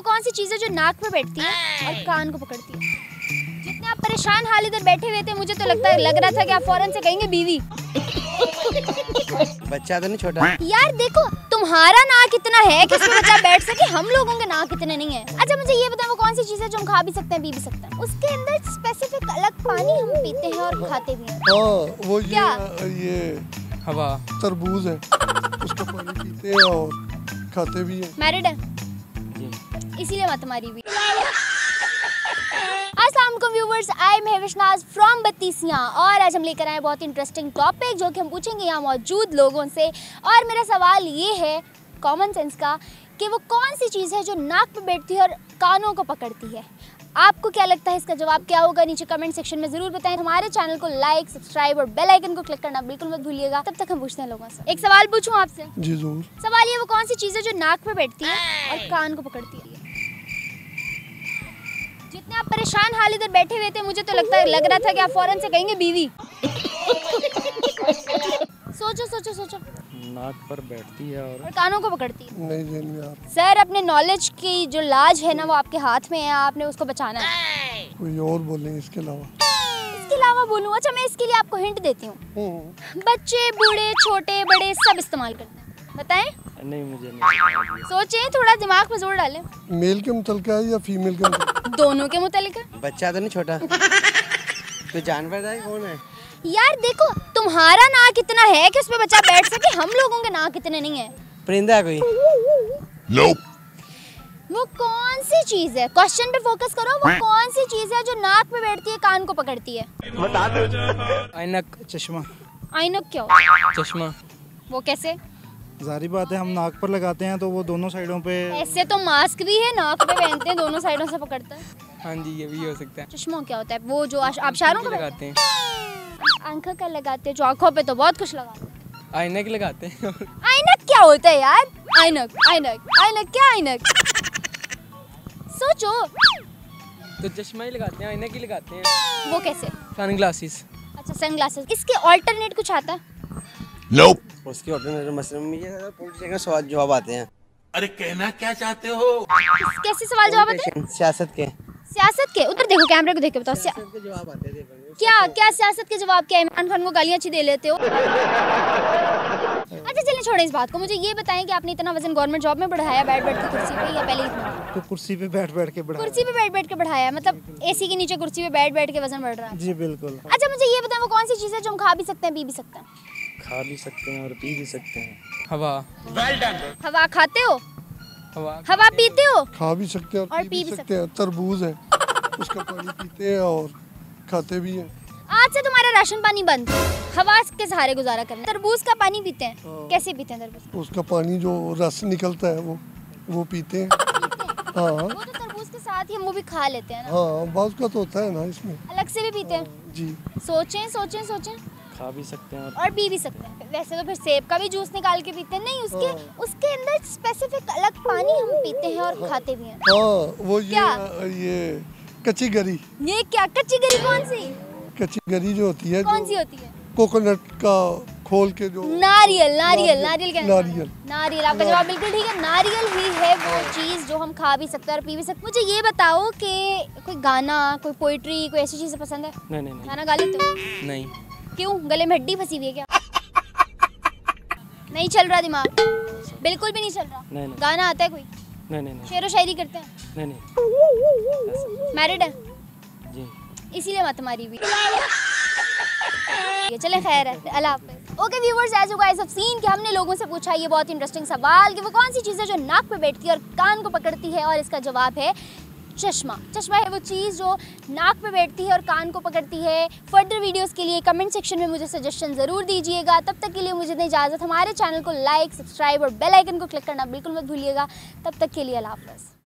वो कौन सी चीज़ है जो नाक पे बैठती है और कान को पकड़ती है? जितने आप परेशान हाल इधर बैठे हुए थे, मुझे तो लग रहा था कि आप फौरन से कहेंगे बीवी। बच्चा तो नहीं छोटा यार देखो, तुम्हारा नाक इतना है कि उसमें बच्चा बैठ सके, हम लोगों के नाक इतने नहीं है। अच्छा मुझे ये बताओ, वो कौन सी चीज़ है जो हम खा भी सकते हैं, पी भी सकते हैं? उसके अंदर स्पेसिफिक अलग पानी हम पीते हैं और खाते भी हैं। वो क्या? ये हवा, तरबूज है, उसका पानी पीते हैं और खाते भी हैं। मैरिड है इसीलिए मत तुम्हारी भी। अस्सलाम वालेकुम व्यूअर्स, आई एम हेविशनाज फ्रॉम बत्तीसियाँ और आज हम लेकर आए बहुत इंटरेस्टिंग टॉपिक जो कि हम पूछेंगे यहाँ मौजूद लोगों से। और मेरा सवाल ये है कॉमन सेंस का कि वो कौन सी चीज़ है जो नाक पे बैठती है और कानों को पकड़ती है? आपको क्या लगता है इसका जवाब क्या होगा? नीचे कमेंट सेक्शन में जरूर बताएं। हमारे चैनल को लाइक, सब्सक्राइब और बेल आइकन को क्लिक करना बिल्कुल मत भूलिएगा। तब तक हम पूछते हैं लोगों से। एक सवाल पूछूं आपसे? जी जरूर। सवाल ये, वो कौन सी चीज़ है जो नाक पे बैठती है और कान को पकड़ती है? जितने आप परेशान हाल इधर बैठे हुए थे, मुझे तो लग रहा था कि आप फौरन से कहेंगे बीवी। सोचो सोचो सोचो। नाक पर बैठती है और कानों को पकड़ती है। नहीं यार। सर अपने नॉलेज की जो लाज है ना वो आपके हाथ में है, आपने उसको बचाना है। कोई और बोलें इसके अलावा? इसके अलावा बोलूं? अच्छा मैं इसके लिए आपको हिंट देती हूँ। बच्चे, बूढ़े, छोटे, बड़े सब इस्तेमाल करते हैं। बताएं? नहीं मुझे नहीं। सोचें, थोड़ा दिमाग पे जोर डालें। मेल के मुतल्लिक है या फीमेल के मुतल्लिक? दोनों के मुतल्लिक है। बच्चा तो नहीं छोटा तो जानवर है कौन है? यार देखो, तुम्हारा नाक इतना है कि उसमें बच्चा बैठ सके, हम लोगों के नाक इतने नहीं है। परिंदा है कोई? Nope. वो कौन सी चीज है? क्वेश्चन पे फोकस करो। वो कौन सी चीज है जो नाक पे बैठती है, कान को पकड़ती है? बता दो। ऐनक, चश्मा। ऐनक क्या होता है? चश्मा। वो कैसे? जारी बात है, हम नाक पर लगाते हैं तो वो दोनों साइडों पे। ऐसे तो मास्क भी है, नाक पे पहनते हैं, दोनों साइडों से पकड़ता है। हाँ जी, ये भी हो सकता है। चश्मा क्या होता है? वो जो आबशारों को लगाते हैं। आंखों का लगाते हैं, जो आंखों पे तो बहुत कुछ लगाते हैं। ऐनक लगाते हैं। ऐनक क्या होता है यार? ऐनक ऐनक ऐनक क्या ऐनक? सोचो। तो चश्मा ही लगाते हैं, ऐनक ही लगाते हैं। वो कैसे? Sunglasses. अच्छा सन ग्लासेस। इसके ऑल्टरनेट कुछ आता है? Nope. उसकी ऑल्टरनेटिव मसले में ये पॉलिटिशियन का सवाल जवाब आते हैं। अरे कहना क्या चाहते हो? कैसे सवाल जवाब आते हैं? सियासत के। सियासत के? उधर देखो, कैमरे को देख के बताओ। सियासत के जवाब आते हैं। क्या सियासत के जवाब क्या है? इमरान खान को गालियां अच्छी दे लेते हो। अच्छा चलें छोड़ें इस बात को। मुझे ये बताएं कि आपने इतना वजन गवर्नमेंट जॉब में बढ़ाया बैठ के कुर्सी पे, या पहले ही? तो कुर्सी पे बैठ के बढ़ाया। कुर्सी पे बैठ के बढ़ाया, मतलब एसी के नीचे कुर्सी पे बैठ के वजन बढ़ रहा है? जी बिल्कुल। अच्छा मुझे ये बताएं, वो कौन सी चीज़ है जो हम खा भी सकते हैं, पी भी सकते हैं? खा भी सकते हैं और पी भी सकते हैं। हवा। हवा खाते हो? हवा पीते हो? खा भी सकते हैं और पी भी सकते हैं। तरबूज है, उसका पानी पीते हैं और खाते भी हैं। आज से तुम्हारा राशन पानी बंद, हवा के सहारे गुजारा करना। तरबूज का पानी पीते हैं? कैसे पीते हैं तरबूज? उसका पानी जो रस निकलता है वो पीते हैं। हाँ वो तो तरबूज के साथ ही हम वो भी खा लेते हैं ना। हाँ, बात का तो होता है ना इसमें। अलग से भी पीते हैं? जी। सोचें सोचें सोचें। खा भी सकते हैं और पी भी सकते हैं। वैसे तो फिर सेब का भी जूस निकाल के पीते हैं। नहीं, उसके अंदर स्पेसिफिक अलग पानी हम पीते हैं और खाते भी हैं। हाँ वो क्या? ये कच्ची गरी। ये क्या? कच्ची गरी कौन सी? कच्ची गरी जो होती है, कौन सी होती है? कोकोनट का खोल के जो नारियल क्या? नारियल। आपका जवाब बिल्कुल ठीक है, नारियल ही है वो चीज़ जो हम खा भी सकते हैं और पी भी सकते हैं। मुझे ये बताओ कि कोई गाना, कोई पोइट्री, कोई ऐसी चीज़ें पसंद है? नहीं। गाना गा लेते हो? नहीं। क्यों? गले में हड्डी फंसी हुई है क्या? नहीं चल रहा दिमाग? बिल्कुल भी नहीं चल रहा? नहीं। गाना आता है कोई? नहीं। शेरो शायरी करते हैं? नहीं। मैरिड है जी। इसीलिए मत तुम्हारी भी। चले खैर है, अल्लाह हाफ़िज़। Okay viewers, as you guys have seen कि हमने लोगों से पूछा ये बहुत इंटरेस्टिंग सवाल कि वो कौन सी चीज़ है जो नाक पे बैठती है और कान को पकड़ती है, और इसका जवाब है चश्मा। चश्मा है वो चीज़ जो नाक पे बैठती है और कान को पकड़ती है। फर्दर वीडियोस के लिए कमेंट सेक्शन में मुझे सजेशन ज़रूर दीजिएगा। तब तक के लिए मुझे दें इजाज़त। हमारे चैनल को लाइक, सब्सक्राइब और बेल आइकन को क्लिक करना बिल्कुल मत भूलिएगा। तब तक के लिए अल्लाह हाफ़िज़।